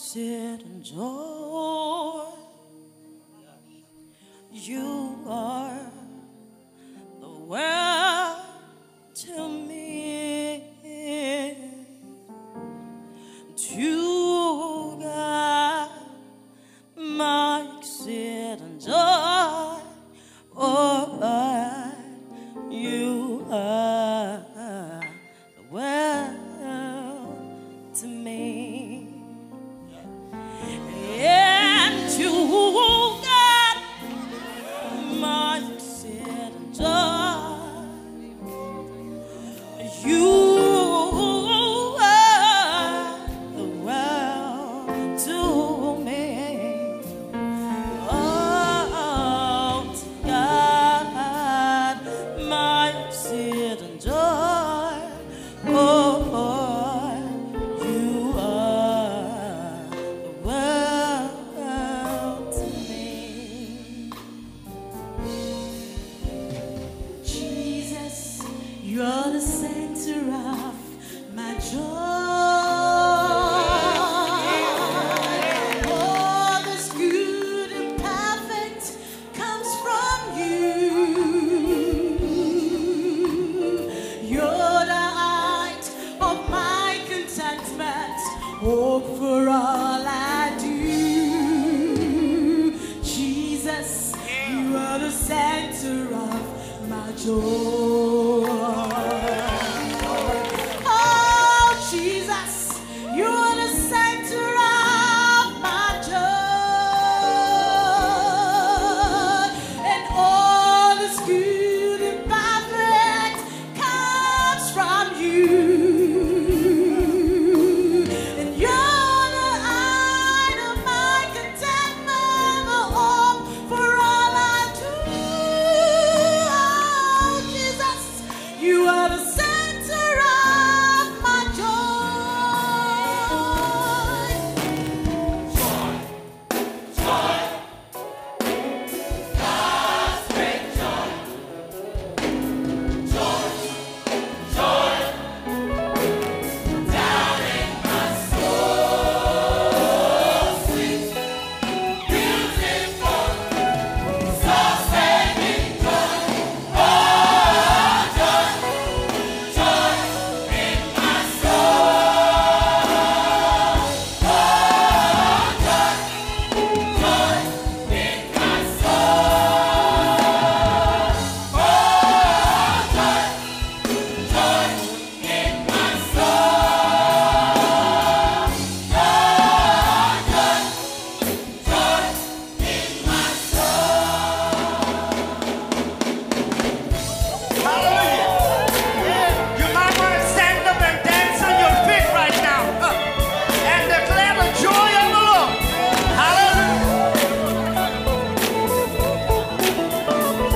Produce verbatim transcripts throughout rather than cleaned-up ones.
sit and joy. You are the world to me. To God, my sit and joy. Oh, you are the world to me. And to God, my sit and joy. You are the world to me. Oh, to God, my sit and joy. Oh, you are the world to me. Jesus, you're the center of my joy. All that's good and perfect comes from you. You're the height of my contentment, hope for all I do. Jesus, you are the center of my joy. Oh, Jesus, you are the center of my joy. And all that's good and perfect comes from you. And you're the height of my contentment, the hope for all I do. Oh, Jesus, you are the center of my joy. You might want to stand up and dance on your feet right now uh, and declare the joy of the Lord. Hallelujah.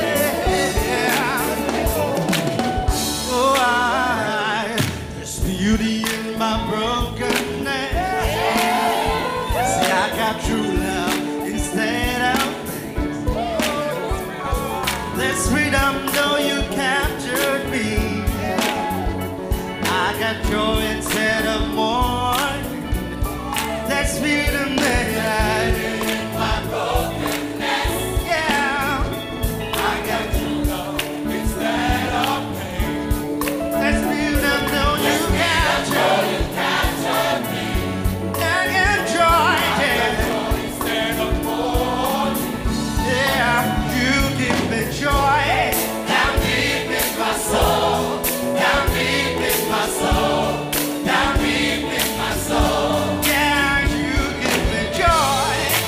Yeah. Oh, I, there's beauty in my brokenness. See, I got true love instead of things. There's freedom, though you captured me. I got joy instead of mourning. There's freedom that I in my brokenness. Yeah, I got true love instead of pain. There's freedom, though you captured me. I got joy, yeah. Instead of mourning. Yeah, you give me joy. Down deep in my soul. Down deep in my soul. Down deep in my soul. Yeah, you give me joy.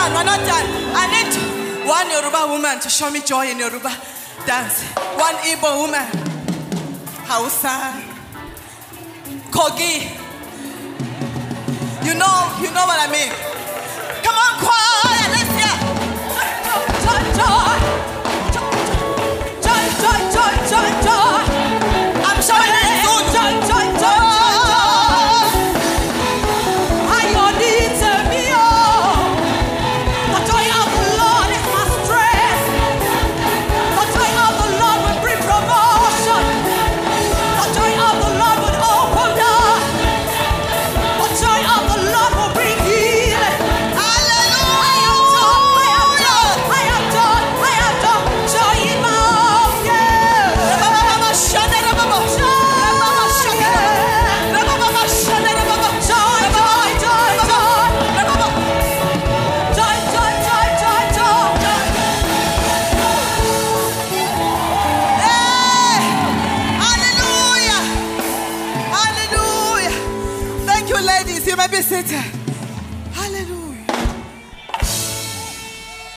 done. We're not done. I need one Yoruba woman to show me joy in Yoruba dance. One Igbo woman. Hausa. Kogi. You know, you know what I mean. Come on, choir, let's hear. Joy, joy, joy, joy, joy, joy, joy. I'm showing it soon. Joy, joy, joy, joy. I need to be all. The joy of the Lord is my strength. The joy of the Lord will bring promotion. The joy of the Lord will open doors. The joy of the Lord will bring healing. Hallelujah! I am done. I am done. I am done. Joy in my home. Yeah. Joy, joy, joy, joy. Joy, joy, joy, joy, joy. Hey! Hallelujah! Hallelujah! Thank you, ladies. You may be seated.